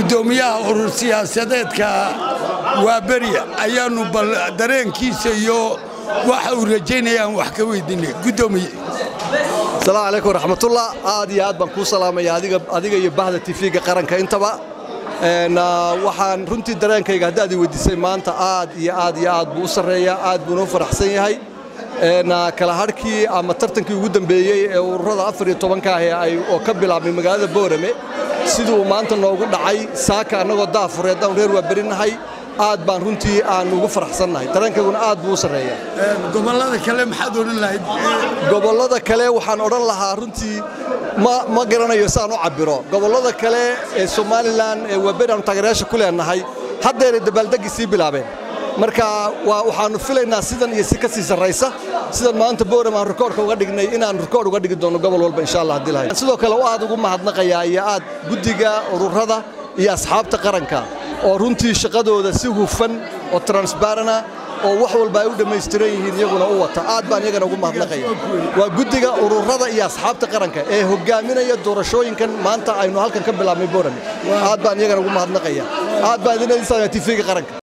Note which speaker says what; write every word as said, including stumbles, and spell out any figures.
Speaker 1: gudoomiyaha urur siyaasadeedka waa bari ayaanu bal dareenkiisa iyo waxa uu rajaynayaan wax ka weydiinay gudoomiye.
Speaker 2: Assalaamu alaykum waraxmatullah. aad iyo aad baan ku salaamaya adiga adiga iyo bahda T V-ga qaranka intaba. een waxaan runtii dareenkayga haddaad weydiisay maanta aad iyo aad iyo aad buu sareeyaa aad buu noo faraxsan yahay. een kala harkii ama tartankii ugu dambeeyay ee ururada afar iyo toban ka ah ay oo ka bilaabmay magaalada Boorame sidoo maanta noogu dhacay saaka anagoo daafureed aan reer waa barinahay aad baan runtii aan ugu faraxsanahay dareenkayguna aad buu sareeyaa.
Speaker 1: gobolada kale maxaad oran lahayd?
Speaker 2: gobolada kale waxaan oran lahaa runtii ma ma garanayo saan u cabiro gobolada kale ee Soomaaliland ee wabeeran taageerayaasha ku leenahay haddeer dabaaldegisi bilaabeen marka waxaanu filaynaa sidan iyo si ka sii sareysa sidan maanta Boorame aan rekoorka uga dhignay inaan rekoor uga dhigi doono gobol walba insha Allah hadii lahayd sidoo kale aad ugu mahadnaqayaa iyo aad gudiga ururada iyo asxaabta qaranka oo runtii shaqadooda si hufan oo transparent oo wax walba ay u dhameystiran yihiin iyaguna u wata aad baan iyagana ugu mahadnaqaya waa gudiga ururada iyo asxaabta qaranka ee hogaaminaya doorashooyinkan maanta aynu halkan ka bilaabnay Boorame aad baan iyagana ugu mahadnaqaya aad baan idin T V-ga qaranka.